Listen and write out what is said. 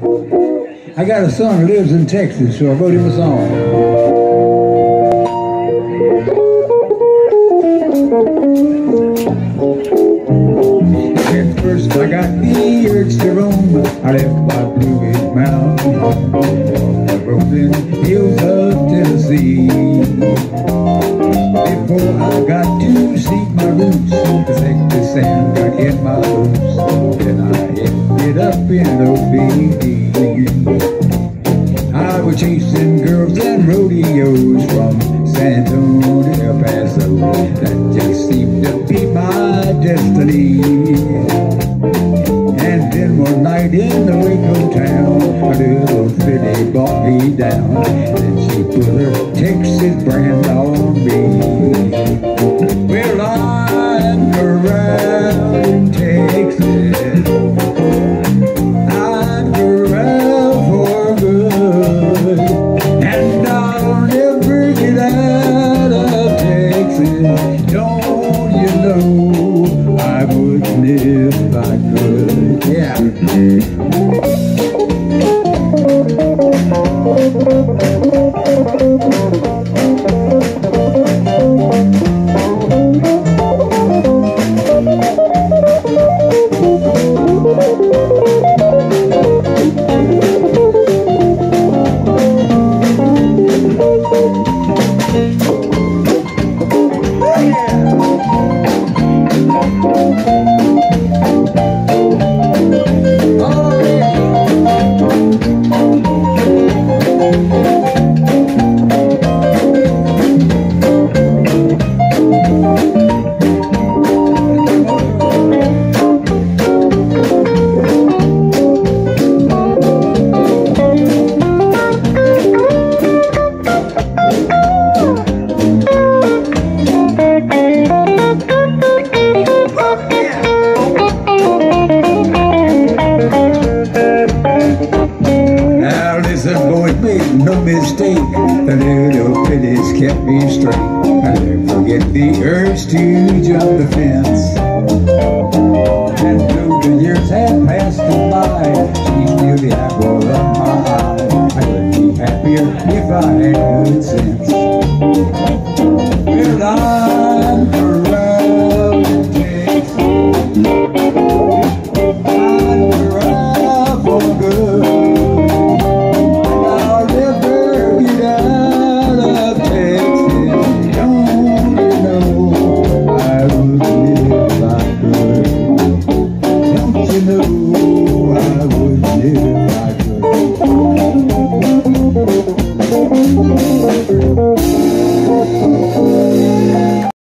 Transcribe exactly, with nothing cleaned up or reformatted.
I got a son who lives in Texas, so I wrote him a song. At first I got the urge to roam. I left my Blue Ridge Mountain, the rolling hills of Tennessee. Before I got to seek my roots, the sexy sand got in my boots. Then I ended up in O B D. I was chasing girls and rodeos from San Antonio to El Paso. That just seemed to be my destiny. And then one night in the Waco town, a little filly brought me down. Then she put her Texas brand on me. Well, I'm around in Texas. I'm around for good. And I'll never get out of Texas. Don't you know I wouldn't if I could. Yeah. No mistake, the little pitties kept me straight. I never forget the urge to jump the fence. And though the years had passed by, she's still the apple of my eye. I could be happier if I had good sense. Well, I'm around in Texas. I'm around for good. Thank you.